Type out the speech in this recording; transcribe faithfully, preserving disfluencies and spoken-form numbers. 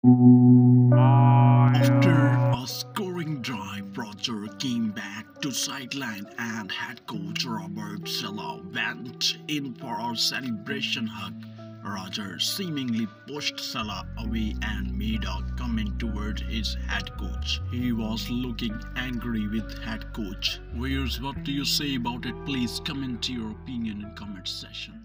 After a scoring drive, Rodgers came back to sideline and head coach Robert Saleh went in for a celebration hug. Rodgers seemingly pushed Saleh away and made a comment toward his head coach. He was looking angry with head coach. Viewers, what do you say about it? Please comment your opinion in comment section.